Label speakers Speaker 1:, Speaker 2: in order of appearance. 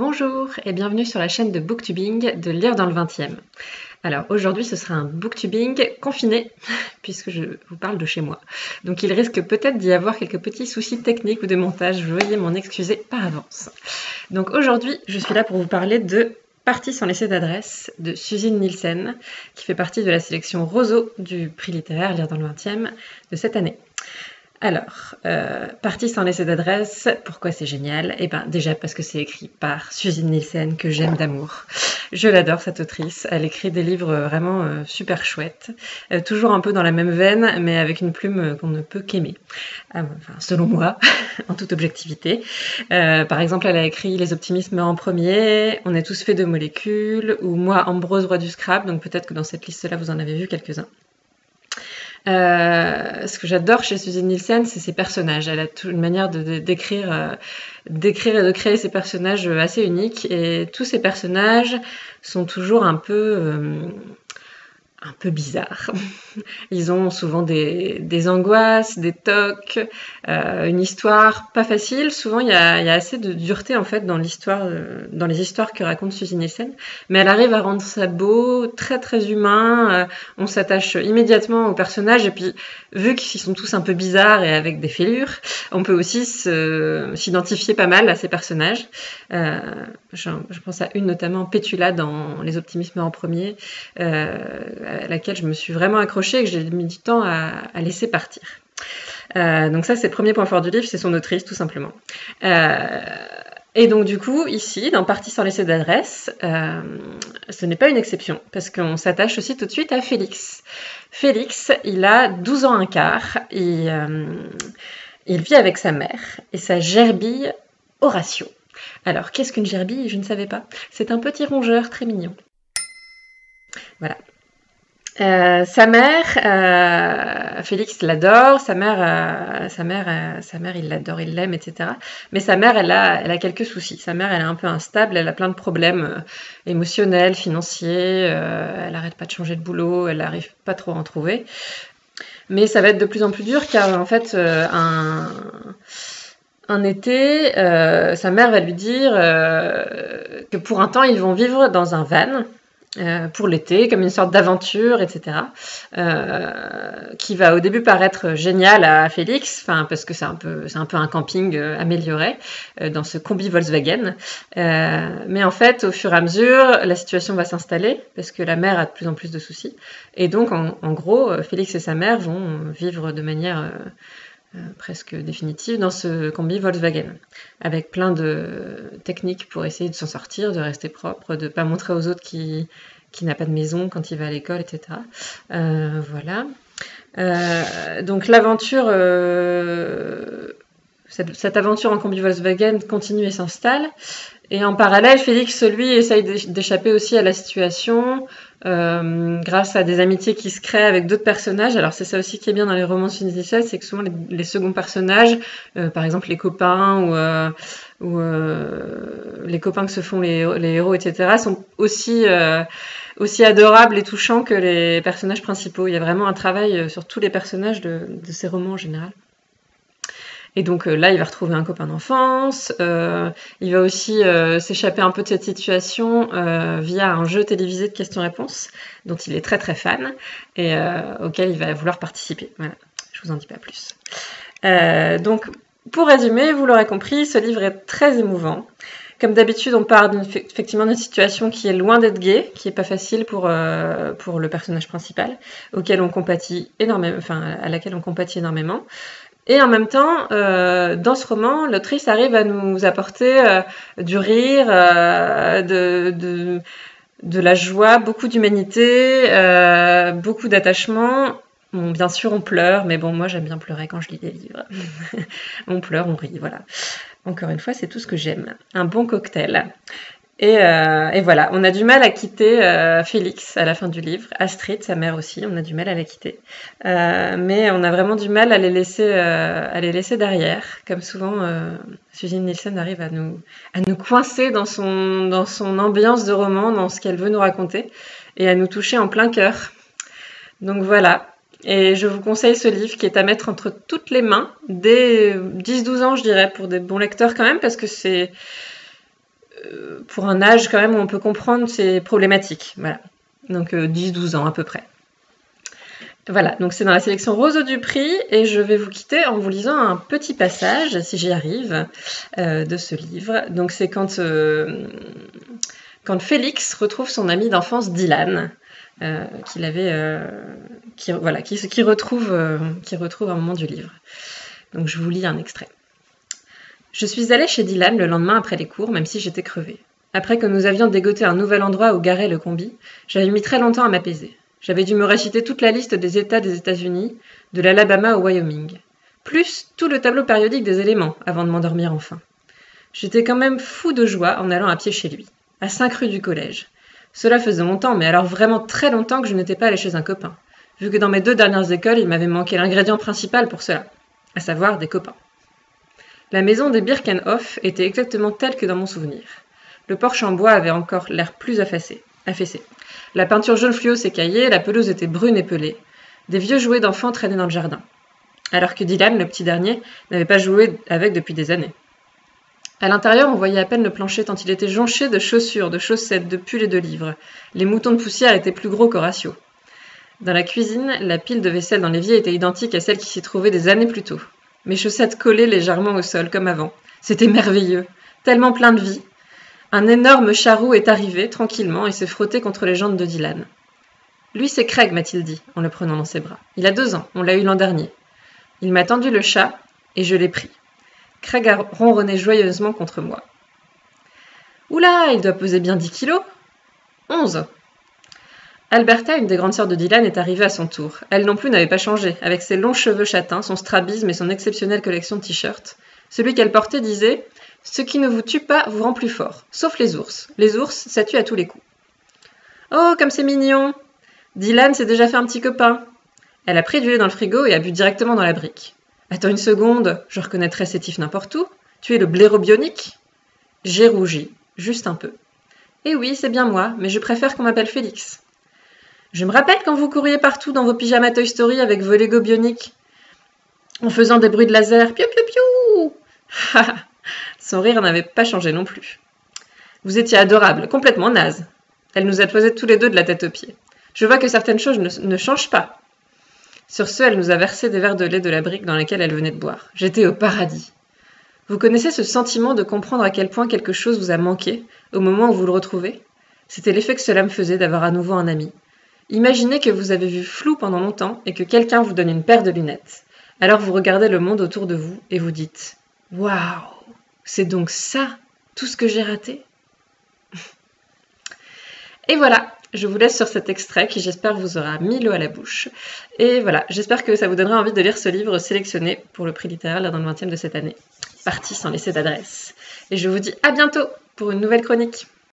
Speaker 1: Bonjour et bienvenue sur la chaîne de Booktubing de Lire dans le 20e. Alors aujourd'hui ce sera un Booktubing confiné puisque je vous parle de chez moi. Donc il risque peut-être d'y avoir quelques petits soucis techniques ou de montage, veuillez m'en excuser par avance. Donc aujourd'hui je suis là pour vous parler de Partie sans laisser d'adresse de Susan Nielsen qui fait partie de la sélection Roseau du prix littéraire Lire dans le 20e de cette année. Alors, Partie sans laisser d'adresse, pourquoi c'est génial? Eh bien, déjà parce que c'est écrit par Susan Nielsen, que j'aime d'amour. Je l'adore, cette autrice. Elle écrit des livres vraiment super chouettes. Toujours un peu dans la même veine, mais avec une plume qu'on ne peut qu'aimer. Enfin, selon moi, en toute objectivité. Par exemple, elle a écrit Les optimismes en premier, On est tous faits de molécules, ou Moi, Ambrose, roi du scrap. Donc peut-être que dans cette liste-là, vous en avez vu quelques-uns. Ce que j'adore chez Susan Nielsen, c'est ses personnages. Elle a une manière d'écrire et de créer ses personnages assez uniques. Et tous ces personnages sont toujours un peu bizarres. Ils ont souvent des angoisses, des tocs, une histoire pas facile. Souvent, il y a assez de dureté en fait dans les histoires que raconte Susan Nielsen. Mais elle arrive à rendre ça beau, très très humain. On s'attache immédiatement aux personnages. Et puis, vu qu'ils sont tous un peu bizarres et avec des fêlures, on peut aussi s'identifier pas mal à ces personnages. Je pense à une notamment, Pétula, dans Les optimismes en premier, à laquelle je me suis vraiment accrochée et que j'ai mis du temps à laisser partir. Donc ça, c'est le premier point fort du livre, c'est son autrice, tout simplement. Et donc du coup, ici, dans Partie sans laisser d'adresse, ce n'est pas une exception, parce qu'on s'attache aussi tout de suite à Félix. Félix, il a 12 ans un quart, et il vit avec sa mère et sa gerbille Horatio. Alors, qu'est-ce qu'une gerbille? Je ne savais pas. C'est un petit rongeur très mignon. Voilà. Sa mère, Félix l'adore, sa mère, il l'adore, il l'aime, etc. Mais sa mère, elle a quelques soucis. Sa mère, elle est un peu instable, elle a plein de problèmes émotionnels, financiers, elle arrête pas de changer de boulot, elle n'arrive pas trop à en trouver. Mais ça va être de plus en plus dur car en fait, un été, sa mère va lui dire que pour un temps, ils vont vivre dans un van. Pour l'été, comme une sorte d'aventure, etc. Qui va au début paraître génial à Félix, parce que c'est un peu un camping amélioré dans ce combi Volkswagen. Mais en fait, au fur et à mesure, la situation va s'installer parce que la mère a de plus en plus de soucis. Et donc, en gros, Félix et sa mère vont vivre de manière presque définitive dans ce combi Volkswagen, avec plein de techniques pour essayer de s'en sortir, de rester propre, de ne pas montrer aux autres qui n'a pas de maison quand il va à l'école, etc. Voilà. Donc l'aventure, cette aventure en combi Volkswagen continue et s'installe. Et en parallèle, Félix, lui, essaye d'échapper aussi à la situation grâce à des amitiés qui se créent avec d'autres personnages. Alors c'est ça aussi qui est bien dans les romans de Susan Nielsen, c'est que souvent les seconds personnages, par exemple les copains ou les copains que se font les héros, etc., sont aussi adorables et touchants que les personnages principaux. Il y a vraiment un travail sur tous les personnages de ces romans en général. Et donc là, il va retrouver un copain d'enfance. Il va aussi s'échapper un peu de cette situation via un jeu télévisé de questions-réponses dont il est très très fan et auquel il va vouloir participer. Voilà, je vous en dis pas plus. Donc, pour résumer, vous l'aurez compris, ce livre est très émouvant. Comme d'habitude, on part effectivement d'une situation qui est loin d'être gaie, qui n'est pas facile pour le personnage principal, à laquelle on compatit énormément. Et en même temps, dans ce roman, l'autrice arrive à nous apporter du rire, de la joie, beaucoup d'humanité, beaucoup d'attachement. Bon, bien sûr, on pleure, mais bon, moi, j'aime bien pleurer quand je lis des livres. On pleure, on rit, voilà. Encore une fois, c'est tout ce que j'aime. Un bon cocktail. Et voilà, on a du mal à quitter Félix à la fin du livre. Astrid, sa mère aussi, on a du mal à la quitter. Mais on a vraiment du mal à les laisser derrière. Comme souvent, Susan Nielsen arrive à nous coincer dans son ambiance de roman, dans ce qu'elle veut nous raconter, et à nous toucher en plein cœur. Donc voilà. Et je vous conseille ce livre qui est à mettre entre toutes les mains, dès 10-12 ans, je dirais, pour des bons lecteurs quand même, parce que c'est pour un âge quand même où on peut comprendre ces problématiques. Voilà. Donc 10-12 ans à peu près. Voilà, donc c'est dans la sélection Roseau du Prix et je vais vous quitter en vous lisant un petit passage, si j'y arrive, de ce livre. Donc c'est quand Félix retrouve son ami d'enfance Dylan, qui retrouve à un moment du livre. Donc je vous lis un extrait. Je suis allée chez Dylan le lendemain après les cours, même si j'étais crevée. Après que nous avions dégoté un nouvel endroit où garer le combi, j'avais mis très longtemps à m'apaiser. J'avais dû me réciter toute la liste des États des États-Unis, de l'Alabama au Wyoming, plus tout le tableau périodique des éléments, avant de m'endormir enfin. J'étais quand même fou de joie en allant à pied chez lui, à 5 rue du Collège. Cela faisait longtemps, mais alors vraiment très longtemps que je n'étais pas allée chez un copain, vu que dans mes 2 dernières écoles, il m'avait manqué l'ingrédient principal pour cela, à savoir des copains. La maison des Birkenhoff était exactement telle que dans mon souvenir. Le porche en bois avait encore l'air plus affaissé. La peinture jaune fluo s'écaillait, la pelouse était brune et pelée. Des vieux jouets d'enfants traînaient dans le jardin. Alors que Dylan, le petit dernier, n'avait pas joué avec depuis des années. À l'intérieur, on voyait à peine le plancher tant il était jonché de chaussures, de chaussettes, de pulls et de livres. Les moutons de poussière étaient plus gros qu'Horatio. Dans la cuisine, la pile de vaisselle dans l'évier était identique à celle qui s'y trouvait des années plus tôt. Mes chaussettes collaient légèrement au sol, comme avant. C'était merveilleux, tellement plein de vie. Un énorme charroux est arrivé, tranquillement, et s'est frotté contre les jambes de Dylan. Lui, c'est Craig, m'a-t-il dit, en le prenant dans ses bras. Il a 2 ans, on l'a eu l'an dernier. Il m'a tendu le chat, et je l'ai pris. Craig a ronronné joyeusement contre moi. Oula, il doit peser bien 10 kilos. 11. Alberta, une des grandes sœurs de Dylan, est arrivée à son tour. Elle non plus n'avait pas changé, avec ses longs cheveux châtains, son strabisme et son exceptionnelle collection de t-shirts. Celui qu'elle portait disait « Ce qui ne vous tue pas vous rend plus fort, sauf les ours. Les ours, ça tue à tous les coups. » Oh, comme c'est mignon! Dylan s'est déjà fait un petit copain. Elle a pris du lait dans le frigo et a bu directement dans la brique. Attends une seconde, je reconnaîtrais ces tifs n'importe où. Tu es le blaireau bionique? J'ai rougi, juste un peu. Eh oui, c'est bien moi, mais je préfère qu'on m'appelle Félix. Je me rappelle quand vous couriez partout dans vos pyjamas Toy Story avec vos Lego bioniques, en faisant des bruits de laser. Piou piou piou! Son rire n'avait pas changé non plus. Vous étiez adorables, complètement naze. Elle nous a posé tous les 2 de la tête aux pieds. Je vois que certaines choses ne changent pas. Sur ce, elle nous a versé des verres de lait de la brique dans laquelle elle venait de boire. J'étais au paradis. Vous connaissez ce sentiment de comprendre à quel point quelque chose vous a manqué au moment où vous le retrouvez? C'était l'effet que cela me faisait d'avoir à nouveau un ami. Imaginez que vous avez vu flou pendant longtemps et que quelqu'un vous donne une paire de lunettes. Alors vous regardez le monde autour de vous et vous dites « Waouh, c'est donc ça, tout ce que j'ai raté ?» Et voilà, je vous laisse sur cet extrait qui j'espère vous aura mis l'eau à la bouche. Et voilà, j'espère que ça vous donnera envie de lire ce livre sélectionné pour le prix littéraire là, dans le 20e de cette année. Parti sans laisser d'adresse. Et je vous dis à bientôt pour une nouvelle chronique.